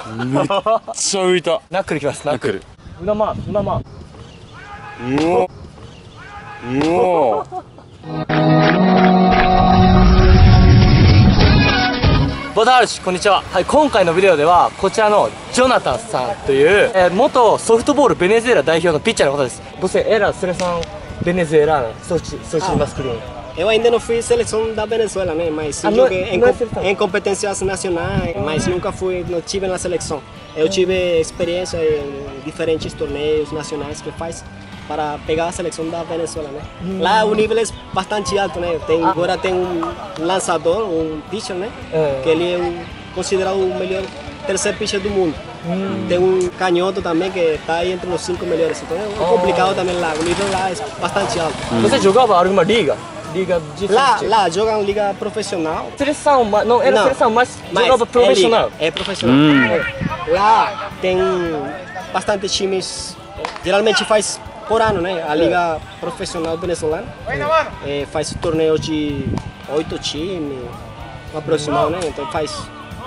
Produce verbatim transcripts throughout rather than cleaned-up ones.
めっちゃ浮いた。 ナックルきます。ナックル。裏回す、裏回す。 うおうおボタール氏、こんにちは。はい、今回のビデオではこちらのジョナタンさんという、えー、元ソフトボールベネズエラ代表のピッチャーの方です。Você era seleção venezuelana? Sou sou time masculino. Eu ainda não fui seleção da Venezuela, né? Mas eu Ah, joguei não, em, não é com, em competências nacionais, mas nunca fui, não tive na seleção. Eu tive experiência em diferentes torneios nacionais que faz para pegar a seleção da Venezuela, né? Hum. Lá o nível é bastante alto, né? Tem, ah. Agora tem um lançador, um pitcher, né? É. Que ele é um, considerado o melhor terceiro pitcher do mundo. Hum. Tem um canhoto também que está aí entre os cinco melhores. Então é oh. complicado também lá, o nível lá é bastante alto. Hum. Você jogava alguma liga? Liga de lá, lá jogam liga profissional. Seleção, não era não, seleção, mas, mas jogava profissional. É, é profissional. Hum. É. Lá tem bastante times, geralmente faz por ano, né? A liga profissional venezuelana é, é, faz torneios de oito times, aproximado, né? Então faz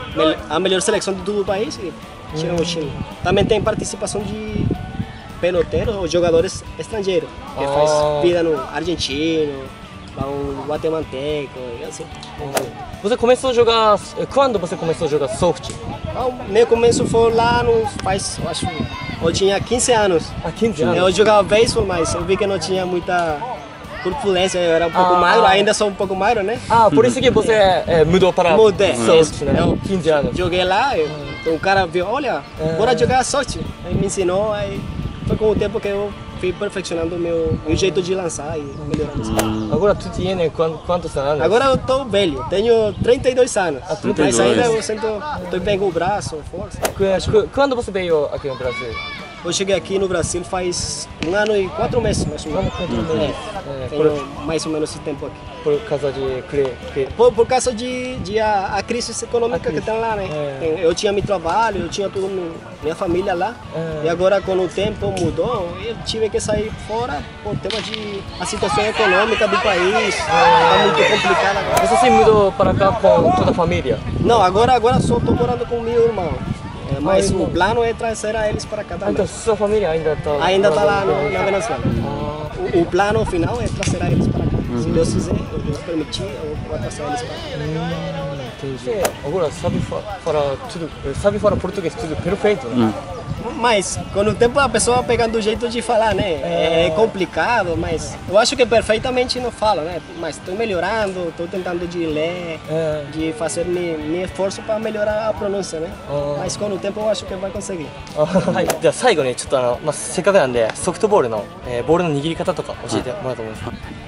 a melhor seleção de todo o país e tira o time. Também tem participação de peloteiros ou jogadores estrangeiros que oh. faz vida no argentino, um guatemalteco e assim. Você começou a jogar, quando você começou a jogar soft? O meu começo foi lá no, faz, eu acho, eu tinha quinze anos. Ah, quinze anos? Eu jogava beisebol, mas eu vi que não tinha muita corpulência, eu era um pouco ah, magro, ah. ainda sou um pouco magro, né? Ah, por isso que você é, mudou para Mudei, soft, né? Eu quinze anos. Joguei lá, eu, então o cara viu, olha, é. bora jogar soft. Aí me ensinou, aí foi com o tempo que eu fui perfeccionando o meu, meu jeito de lançar e melhorando isso. Hum. Agora tu tem quantos anos? Agora eu tô velho, tenho trinta e dois anos. Ah, trinta e dois. Mas ainda eu sinto, tô bem com o braço, força. Quando você veio aqui no Brasil? Eu cheguei aqui no Brasil faz um ano e quatro meses, mais ou menos. Quatro meses. É, tenho por, mais ou menos esse tempo aqui. Por causa de... Por, por causa de, de a, a crise econômica a crise. que tem lá, né? É. Eu tinha meu trabalho, eu tinha toda minha família lá. É. E agora, com o tempo mudou, eu tive que sair fora por tema de... A situação econômica do país está é. muito complicada agora. Você se mudou para cá com toda a família? Não, agora, agora só estou morando com meu irmão. É, mas ah, o plano é trazer eles para cá também. Então sua família ainda está ainda está lá no, na Venezuela. Ah. O, o plano final é trazer eles para cá. Uhum. Se Deus quiser, se Deus permitir, eu vou trazer eles para cá. Hum, entendi. Agora sabe falar tudo, sabe falar português tudo perfeito, né? Hum. Mas com o tempo a pessoa pegando o jeito de falar, né? É, é complicado, mas eu acho que perfeitamente não falo, né? Mas estou melhorando, estou tentando de ler, é. de fazer meu, meu esforço para melhorar a pronúncia, né? Oh. Mas com o tempo eu acho que vai conseguir. はい、じゃあ最後にちょっとあの、まあ、せっかくなんでソフトボールの、えー、ボールの握り方とか教えてもらうと思います。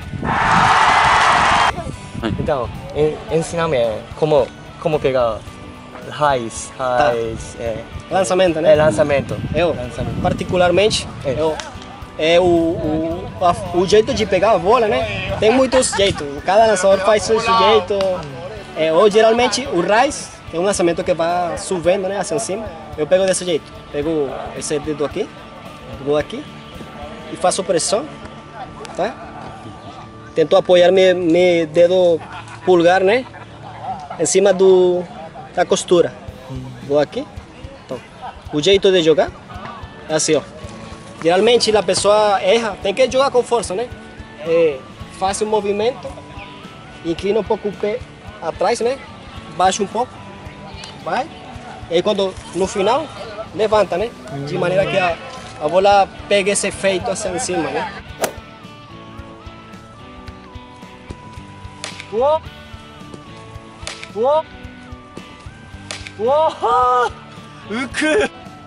はい。Então, ensiname como como pegar raiz, raiz, tá. é, lançamento, né? É lançamento. Eu, lançamento. particularmente, é, eu, é o, o, a, o jeito de pegar a bola, né? Tem muitos jeitos. Cada lançador faz seu jeito. É, ou geralmente o raiz é um lançamento que vai subindo, né? Assim cima. Eu pego desse jeito. Pego esse dedo aqui, vou aqui e faço pressão, tá? Tento apoiar meu, meu dedo pulgar, né? Em cima do da costura. Vou aqui. Então, o jeito de jogar é assim, ó. Geralmente a pessoa erra, tem que jogar com força, né? É, faz um movimento, inclina um pouco o pé atrás, né? Baixa um pouco, vai. E aí quando no final levanta, né? De maneira que a, a bola pegue esse efeito assim em cima, né? Uou! Uou! Uou! Uku!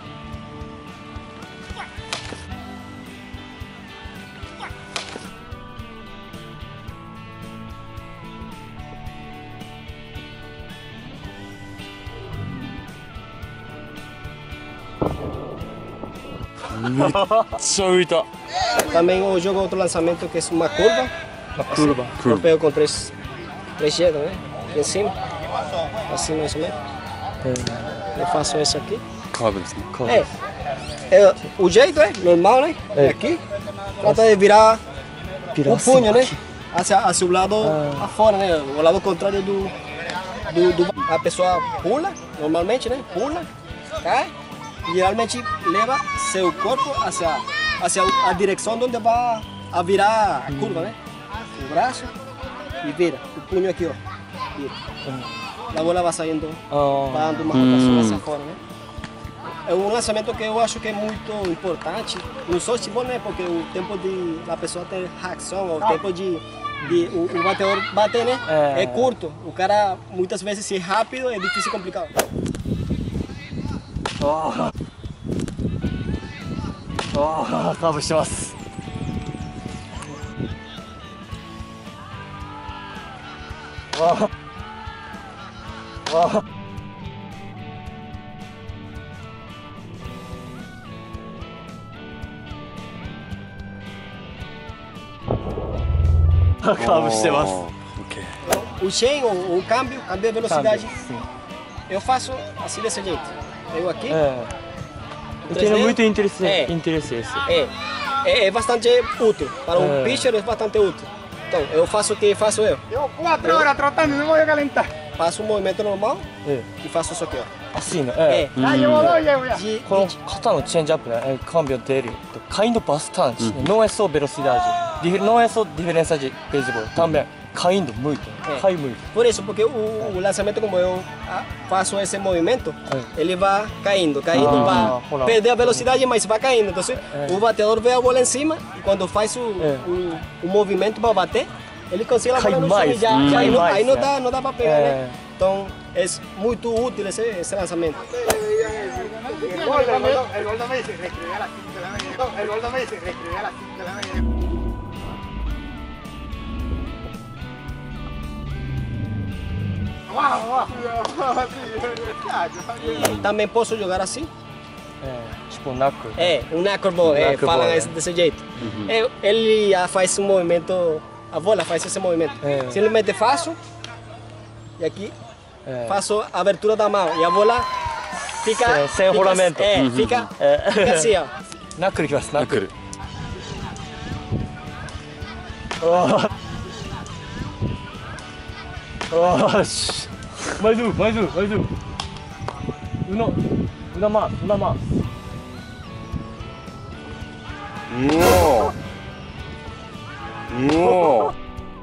Também eu jogo outro lançamento que é uma curva. Uma curva. Assim, eu pego com três, três dedos, né? Aqui em cima. Assim mais ou menos. É. Eu faço isso aqui. Cobras, né? É. É. O jeito é normal, né? É. Aqui. Trata de virar o punho, né? Hacia, hacia o lado ah. afora, né? O lado contrário do, do, do... A pessoa pula, normalmente, né? Pula. cai e geralmente leva seu corpo hacia, hacia a direção onde vai a virar a curva, né? O braço e vira, o punho aqui, ó. Vira. A bola vai saindo, vai dando uma rotação dessa forma, né? É um lançamento que eu acho que é muito importante no futebol, né? Porque o tempo de a pessoa ter reação, o tempo de, de o, o batedor bater, né? É. é curto. O cara muitas vezes se é rápido é difícil e complicado. Oh. Oh, カーブしてます。Oh. Oh. カーブしてます。 O chain, o, o câmbio, câmbio de velocidade, eu faço assim desse jeito. Eu aqui. É. Eu tenho muito interesse, é. interesse esse. É. É, é bastante útil. Para um é. pitcher é bastante útil. Então, eu faço o que faço eu. Eu quatro horas trotando, não vou calentar. Faço um movimento normal é. e faço isso aqui, ó. Assim, né? É. Ah, eu vou, eu vou. この肩のチェンジアップね、câmbio dele, caindo bastante. Não é só velocidade, não é só diferença de beisebol, também caindo muito, cai muito. Por isso, porque o, o lançamento como eu faço esse movimento, ele vai caindo, caindo, ah, vai perder a velocidade, mas vai caindo. Então, é. o batedor vê a bola em cima e quando faz o, é. o, o movimento para bater, ele consegue a bola no chão e já, hum. já aí, não, mais, aí não, dá, não dá para pegar, é. né? Então, é muito útil esse, esse lançamento. El gol do Messi, reescribir a las cinco de la mañana. El gol do Messi, reescribir a las cinco de la mañana. E também posso jogar assim? É, tipo um knuckle. É, um knuckleball, é, falam é. desse jeito. Uhum. É, ele faz um movimento, a bola faz esse movimento. É. Simplesmente faço, e aqui é. faço a abertura da mão, e a bola fica... Sem, sem rolamento. É, uhum. fica, é. fica assim, ó. Knuckle いきます、knuckle. Oh. Oh, mais um, mais um, mais um. Uma, uma mais, uma mais. Uou! Uou!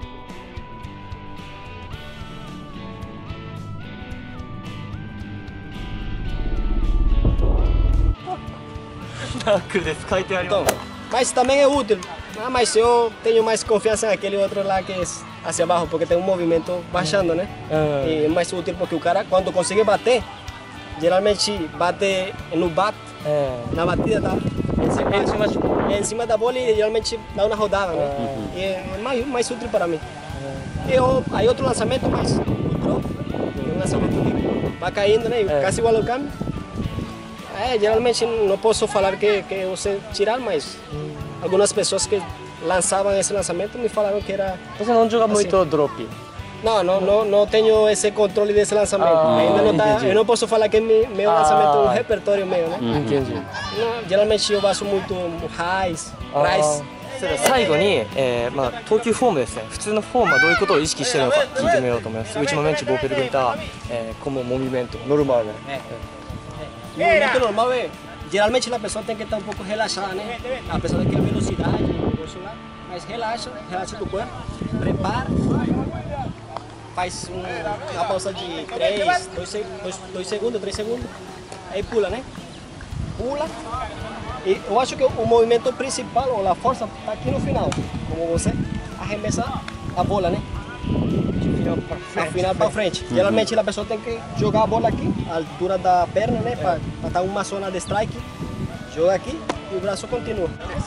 Knuckle です、書いてあります。 Mas também é útil. Ah, mas eu tenho mais confiança naquele outro lá que é hacia abaixo, porque tem um movimento baixando, né? Uhum. E é mais útil porque o cara, quando consegue bater, geralmente bate no bat, uhum. na batida, tá? Em cima, em, cima, em cima da bola e geralmente dá uma rodada, né? Uhum. E é mais, mais útil para mim. Uhum. E eu, aí outro lançamento, mas o drop, é um lançamento que vai caindo, né? Uhum. Quase igual ao câmbio. É, geralmente não posso falar que, que eu sei tirar, mas uhum. algumas pessoas que lançavam esse lançamento me falaram que era... Você não joga assim. Muito drop? Não, não, não, não tenho esse controle desse lançamento. Ah, ainda não tá, eu não posso falar que meu, meu ah, lançamento é um repertório meu, né? Entendi. Não, geralmente eu faço muito highs, rise. 最後に、えーまあ、投球フォームですね。普通のフォームはどういうことを意識しているのか聞いてみようと思います。Ultimamente vou perguntar eh, como movimento normal, né? É. O movimento normal é, geralmente a pessoa tem que estar um pouco relaxada, né? A pessoa tem que ter velocidade, lá, mas relaxa, relaxa o corpo, prepara, faz um, uma pausa de três, dois segundos, três segundos, aí pula, né? Pula. E eu acho que o movimento principal, ou a força, está aqui no final, como você arremessa a bola, né? No final para frente. Uhum. Geralmente a pessoa tem que jogar a bola aqui, a altura da perna, né? Para estar uma zona de strike. Joga aqui e o braço continua.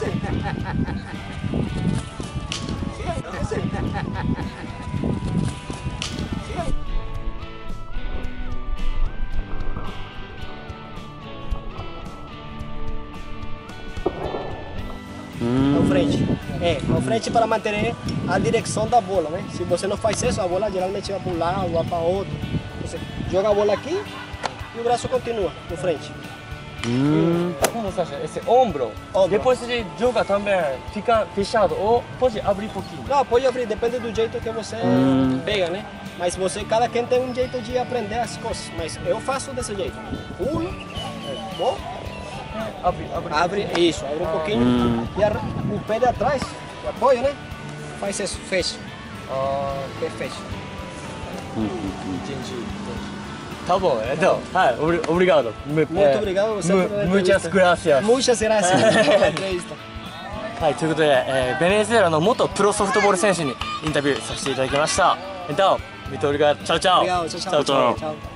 Hum. Ao frente. É, ao frente para manter a direção da bola, né? Se você não faz isso, a bola geralmente vai para um lado, vai para outro. Você joga a bola aqui e o braço continua no frente. Hum. Como você acha? Esse ombro, ombro. Depois de jogar também fica fechado ou pode abrir um pouquinho? Não, pode abrir, depende do jeito que você hum. pega, né? Mas você, cada quem tem um jeito de aprender as coisas. Mas eu faço desse jeito. Pulo, Bom? Abre, abre. Abre, isso, abre um pouquinho. Hum. E a, o pé de atrás, o apoio, né? Faz isso, fecha. Ah, O pé fecha. entendi, entendi. Tá bom, então,はい、オブリオブリガード。Muito Muito obrigado você mu- por a Muchas entrevista. gracias. Muchas gracias pela entrevista. はい、ということで、えーベネズエラの元プロソフトボール選手にインタビューさせていただきました。Então, muito obrigado. Tchau, tchau. Obrigado, tchau, tchau. Tchau, tchau. Tchau.